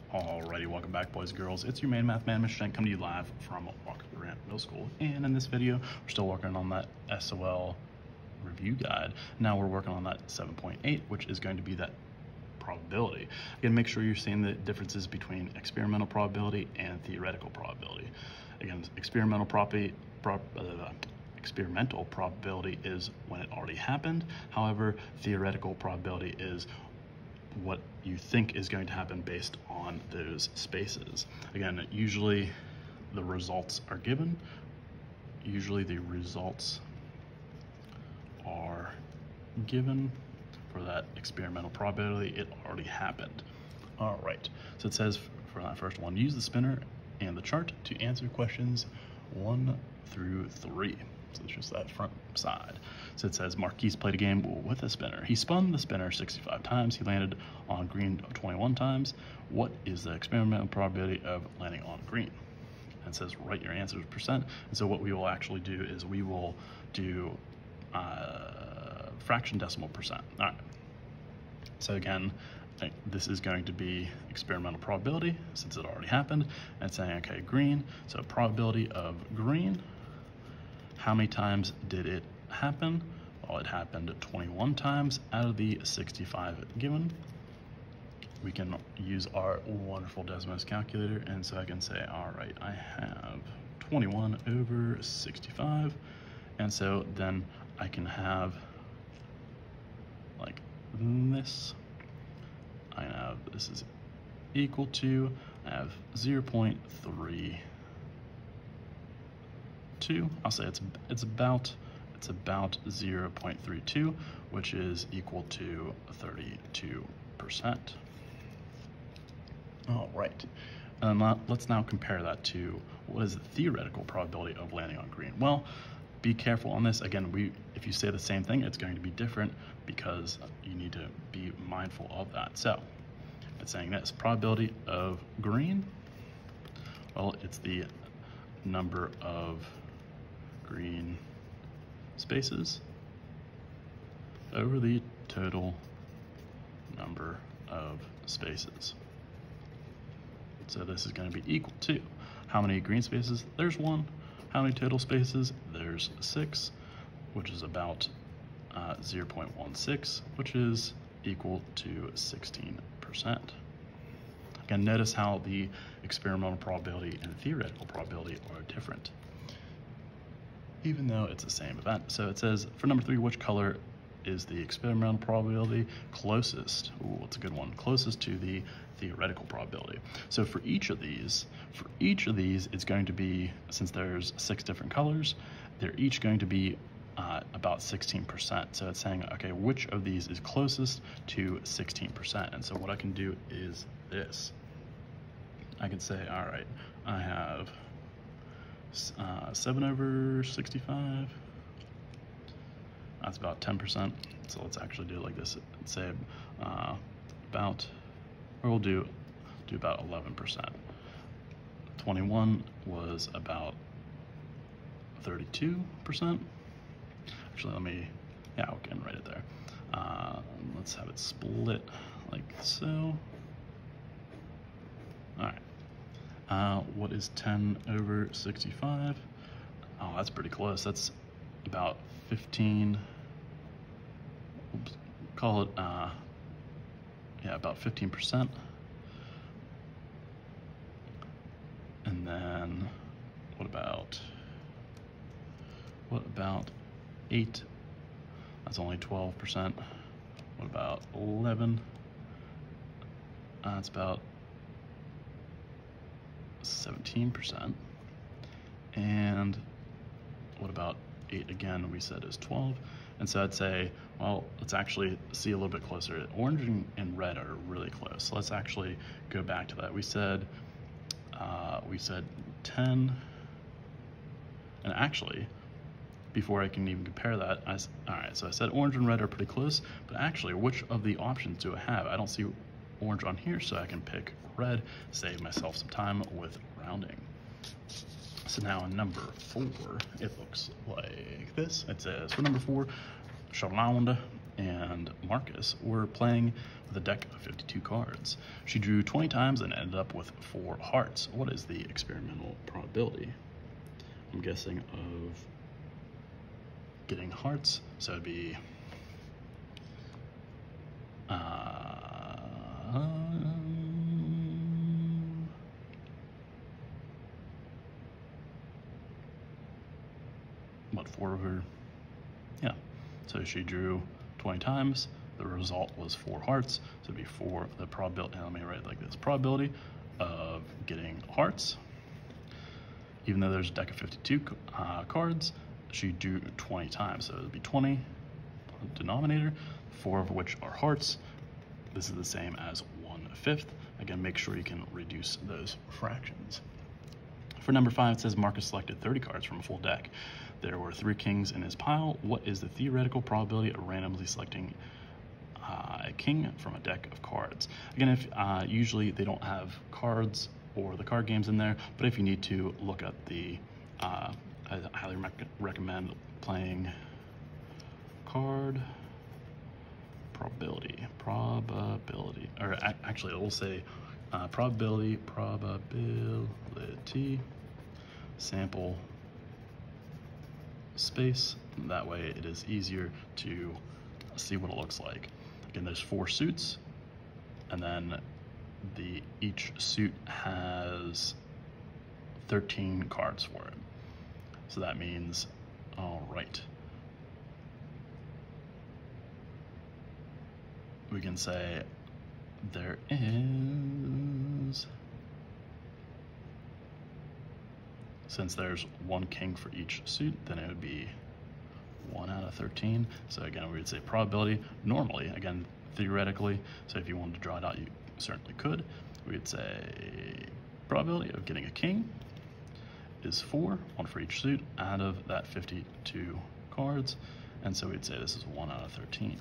Alrighty, welcome back, boys and girls. It's your main math man, Mr. Shank, coming to you live from Walker Grant Middle School. And in this video, we're still working on that SOL review guide. Now we're working on that 7.8, which is going to be that probability. Again, make sure you're seeing the differences between experimental probability and theoretical probability. Again, experimental probability is when it already happened. However, theoretical probability is what you think is going to happen based on those spaces. Again, usually the results are given. Usually the results are given for that experimental probability. It already happened. All right, so it says for that first one, use the spinner and the chart to answer questions 1 through 3. So it's just that front side. So it says Marquise played a game with a spinner. He spun the spinner 65 times. He landed on green 21 times. What is the experimental probability of landing on green? And it says write your answers percent. And so what we will actually do is we will do fraction decimal percent. All right. So again, this is going to be experimental probability since it already happened. And it's saying, okay, green. So probability of green. How many times did it happen? Well, it happened 21 times out of the 65 given. We can use our wonderful Desmos calculator, and so I can say, all right, I have 21 over 65, and so then I can have like this. I have this is equal to, I have 0.32. I'll say it's about 0.32, which is equal to 32%. All right, and let's now compare that to what is the theoretical probability of landing on green. Well, be careful on this. Again, if you say the same thing, it's going to be different because you need to be mindful of that. So it's saying this probability of green. Well, it's the number of green spaces over the total number of spaces. So this is going to be equal to how many green spaces? There's 1. How many total spaces? There's 6, which is about 0.16, which is equal to 16%. Again, notice how the experimental probability and theoretical probability are different, even though it's the same event. So it says for number 3, which color is the experimental probability closest? Ooh, it's a good one. Closest to the theoretical probability. So for each of these, it's going to be, since there's 6 different colors, they're each going to be about 16%. So it's saying, okay, which of these is closest to 16%? And so what I can do is this. I can say, all right, I have 7 over 65. That's about 10%. So let's actually do it like this. Let's say we'll do about 11%. 21 was about 32%. Actually, we can write it there. Let's have it split like so. All right. What is 10 over 65? Oh, that's pretty close. That's about 15. Oops, call it, about 15%. And then what about 8? That's only 12%. What about 11? That's about 17%. And what about 8 again? We said is 12. And so I'd say, well, let's actually see a little bit closer. Orange and red are really close. So let's actually go back to that. We said 10. And actually, before I can even compare that, all right, so I said orange and red are pretty close, but actually, which of the options do I have? I don't see orange on here, so I can pick red, save myself some time with rounding. So now in number 4, it looks like this. It says for number 4, Charlande and Marcus were playing with a deck of 52 cards. She drew 20 times and ended up with 4 hearts. What is the experimental probability? I'm guessing of getting hearts, so it'd be what, 4 of her? Yeah. So she drew 20 times. The result was 4 hearts. So it'd be 4. The probability. Let me write it like this: probability of getting hearts. Even though there's a deck of 52 cards, she drew 20 times. So it'd be 20 denominator, 4 of which are hearts. This is the same as 1/5. Again, make sure you can reduce those fractions. For number 5, it says Marcus selected 30 cards from a full deck. There were 3 kings in his pile. What is the theoretical probability of randomly selecting a king from a deck of cards? Again, if usually they don't have cards or the card games in there, but if you need to look at the, I highly recommend playing card probability, or actually it will say probability, sample space. That way it is easier to see what it looks like. Again, there's 4 suits, and then each suit has 13 cards for it. So that means, all right, we can say there is, since there's 1 king for each suit, then it would be 1 out of 13. So again, we would say probability, normally, again, theoretically, so if you wanted to draw it out, you certainly could. We would say probability of getting a king is 4, 1 for each suit, out of that 52 cards. And so we'd say this is 1 out of 13.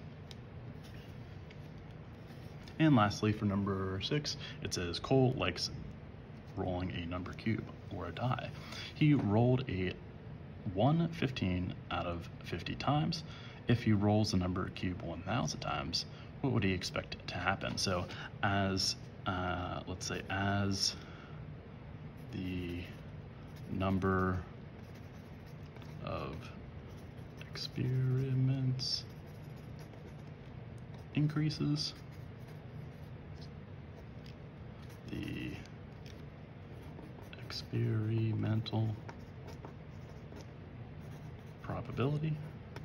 And lastly, for number 6, it says Cole likes rolling a number cube or a die. He rolled a 1/15 out of 50 times. If he rolls the number cube 1,000 times, what would he expect to happen? So as, let's say, as the number of experiments increases, the experimental probability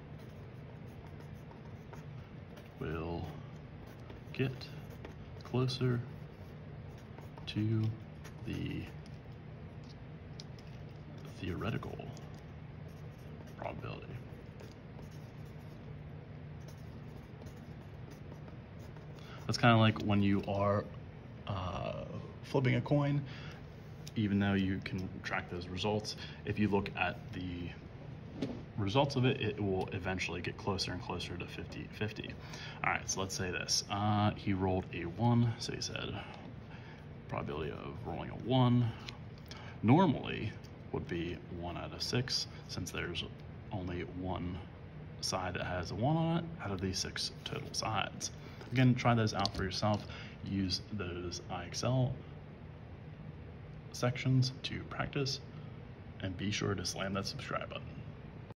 will get closer to the theoretical probability. That's kind of like when you are flipping a coin. Even though you can track those results, if you look at the results of it, it will eventually get closer and closer to 50-50. All right, so let's say this. He rolled a 1, so he said probability of rolling a 1 normally would be 1 out of 6, since there's only 1 side that has a 1 on it out of these 6 total sides. Again, try those out for yourself. Use those IXL sections to practice, and be sure to slam that subscribe button.